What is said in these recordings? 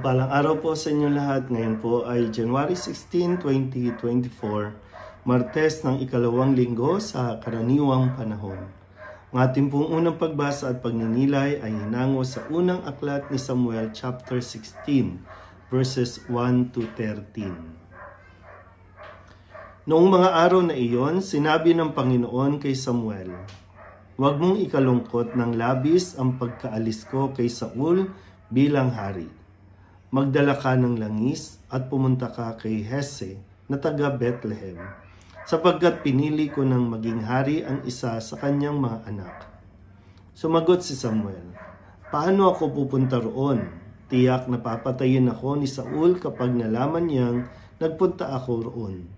Mapagpalang araw po sa inyo lahat. Ngayon po ay January 16, 2024, Martes ng ikalawang linggo sa karaniwang panahon. Ang ating pong unang pagbasa at pagninilay ay hinango sa unang aklat ni Samuel chapter 16, verses 1 to 13. Noong mga araw na iyon, sinabi ng Panginoon kay Samuel, "Huwag mong ikalungkot ng labis ang pagkaalis ko kay Saul bilang hari. Magdala ka ng langis at pumunta ka kay Hese na taga Bethlehem, sapagkat pinili ko ng maging hari ang isa sa kanyang mga anak." Sumagot si Samuel, "Paano ako pupunta roon? Tiyak na papatayin ako ni Saul kapag nalaman niyang nagpunta ako roon."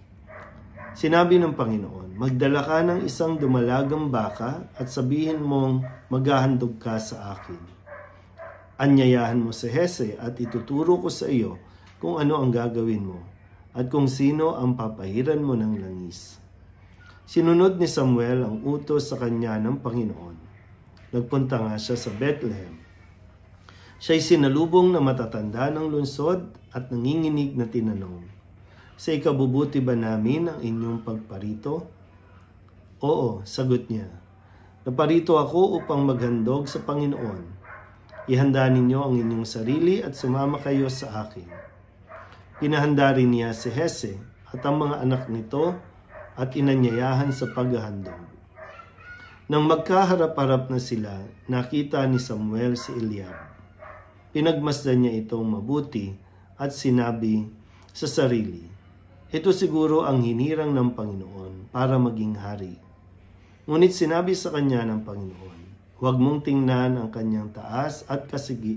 Sinabi ng Panginoon, "Magdala ka ng isang dumalagang baka at sabihin mong maghahandog ka sa akin. Anyayahan mo si Hese at ituturo ko sa iyo kung ano ang gagawin mo at kung sino ang papahiran mo ng langis." Sinunod ni Samuel ang utos sa kanya ng Panginoon. Nagpunta nga siya sa Bethlehem. Siya'y sinalubong na matatanda ng lungsod at nanginginig na tinanong, "Sa ikabubuti ba namin ang inyong pagparito?" "Oo," sagot niya. "Naparito ako upang maghandog sa Panginoon. Ihanda ninyo ang inyong sarili at sumama kayo sa akin." Pinahanda rin niya si Hese at ang mga anak nito at inanyayahan sa paghahandog. Nang magkaharap-harap na sila, nakita ni Samuel si Eliab. Pinagmasdan niya itong mabuti at sinabi sa sarili, "Ito siguro ang hinirang ng Panginoon para maging hari." Ngunit sinabi sa kanya ng Panginoon, "Huwag mong tingnan ang kanyang taas at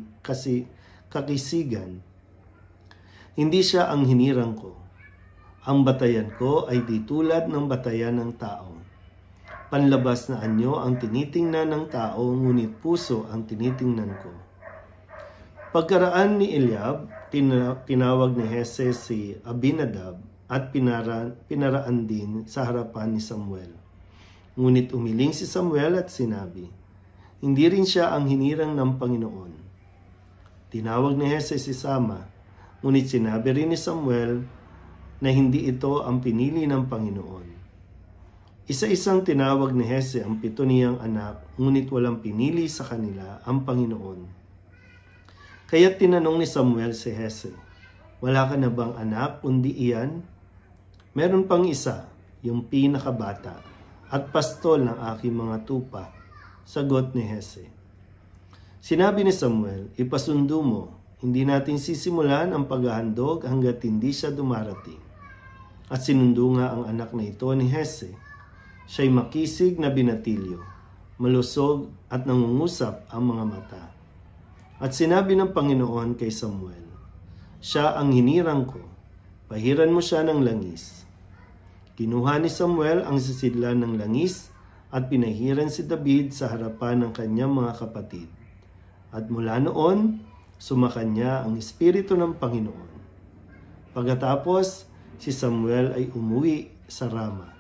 kakisigan. Hindi siya ang hinirang ko. Ang batayan ko ay di tulad ng batayan ng tao. Panlabas na anyo ang tinitingnan ng tao, ngunit puso ang tinitingnan ko." Pagkaraan ni Eliab, tinawag ni Hese si Abinadab at pinaraan din sa harapan ni Samuel. Ngunit umiling si Samuel at sinabi, "Hindi rin siya ang hinirang ng Panginoon." Tinawag ni Hese si Sama, ngunit sinabi rin ni Samuel na hindi ito ang pinili ng Panginoon. Isa-isang tinawag ni Hese ang 7 niyang anak, ngunit walang pinili sa kanila ang Panginoon. Kaya tinanong ni Samuel si Hese, "Wala ka na bang anak kundi iyan?" "Meron pang isa, yung pinakabata, at pastol ng aking mga tupa," sagot ni Hese. Sinabi ni Samuel, "Ipasundo mo, hindi natin sisimulan ang paghahandog hanggat hindi siya dumarating." At sinundo nga ang anak na ito ni Hese. Siya'y makisig na binatilyo, malusog at nangungusap ang mga mata. At sinabi ng Panginoon kay Samuel, "Siya ang hinirang ko, pahiran mo siya ng langis." Kinuha ni Samuel ang sisidlan ng langis at pinahiran si David sa harapan ng kanyang mga kapatid. At mula noon, sumakanya ang Espiritu ng Panginoon. Pagkatapos, si Samuel ay umuwi sa Rama.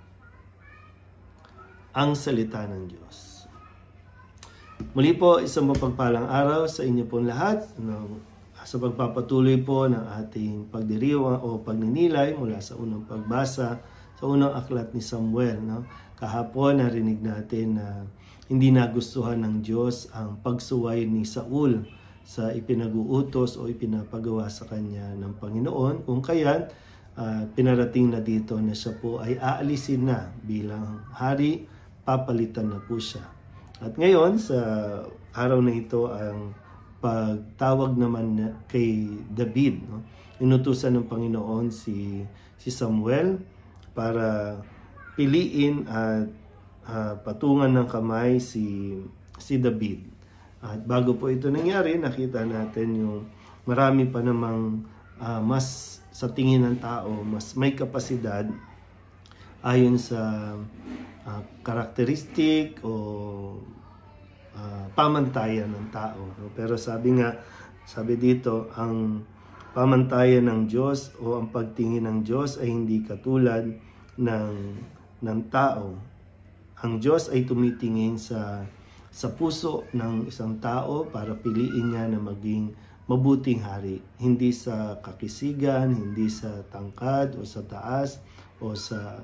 Ang salita ng Diyos. Muli po, isang mapagpalang araw sa inyo pong lahat. Sa pagpapatuloy po ng ating pagdiriwang o pagninilay mula sa unang pagbasa sa unang aklat ni Samuel. Kahapon narinig natin na hindi nagustuhan ng Diyos ang pagsuway ni Saul sa ipinag-uutos o ipinapagawa sa kanya ng Panginoon. Kung kaya't pinarating na dito na siya po ay aalisin na bilang hari, papalitan na po siya. At ngayon, sa araw na ito, ang pagtawag naman kay David. Inutusan ng Panginoon si Samuel para piliin at patungan ng kamay si David. At bago po ito nangyari, nakita natin yung marami pa namang mas sa tingin ng tao, mas may kapasidad ayon sa karakteristik o pamantayan ng tao. Pero sabi dito, ang pamantayan ng Diyos o ang pagtingin ng Diyos ay hindi katulad ng tao. Ang Diyos ay tumitingin sa puso ng isang tao para piliin niya na maging mabuting hari, hindi sa kakisigan, hindi sa tangkad o sa taas o sa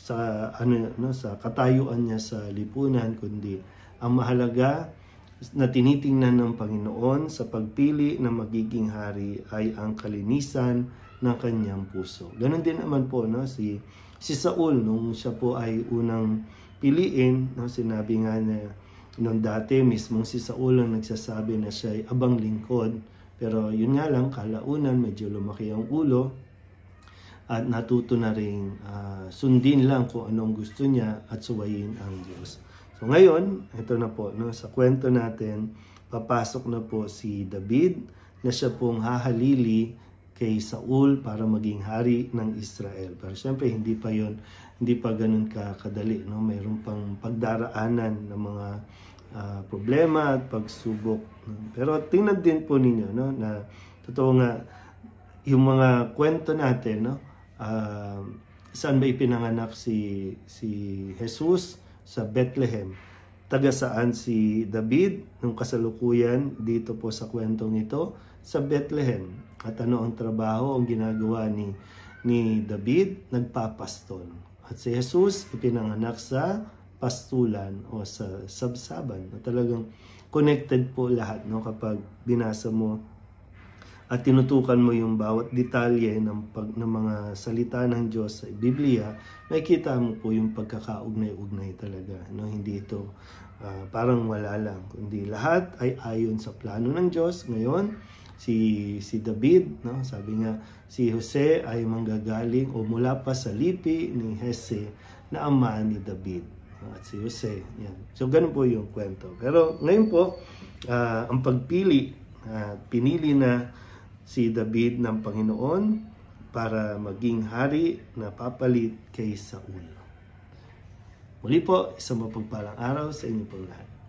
katayuan niya sa lipunan, kundi ang mahalaga na tinitingnan ng Panginoon sa pagpili na magiging hari ay ang kalinisan ng kanyang puso. Ganon din naman po si Saul nung siya po ay unang piliin, sinabi nga na noon dati mismong si Saul ang nagsasabi na siya ay abang lingkod, pero yun nga lang kalaunan medyo lumaki ang ulo at natuto na rin sundin lang kung anong gusto niya at suwayin ang Diyos. So ngayon, ito na po, sa kwento natin, papasok na po si David na siya pong hahalili kay Saul para maging hari ng Israel. Pero syempre, hindi pa ganun kadali. Mayroon pang pagdaraanan ng mga problema at pagsubok. Pero tingnan din po ninyo na totoo nga, yung mga kwento natin, saan ba ipinanganak si Jesus? Sa Bethlehem. Taga saan si David nung kasalukuyan dito po sa kwentong ito? Sa Bethlehem. At ano ang trabaho, ang ginagawa ni David? Nagpapaston. At si Jesus ipinanganak sa pastulan o sa sabsaban. Talagang connected po lahat kapag binasa mo at tinutukan mo yung bawat detalye ng mga salita ng Diyos sa Biblia, nakikita mo po yung pagkakaugnay-ugnay talaga. Hindi ito parang wala lang, kundi lahat ay ayon sa plano ng Diyos. Ngayon, si David, sabi nga, si Jose ay manggagaling o mula pa sa lipi ni Jesse na ama ni David. At si Jose, yan. So, ganun po yung kwento. Pero ngayon po, ang pagpili, pinili na si David ng Panginoon para maging hari na papalit kay Saul. Muli po, isang mapagpalang araw sa inyo pong lahat.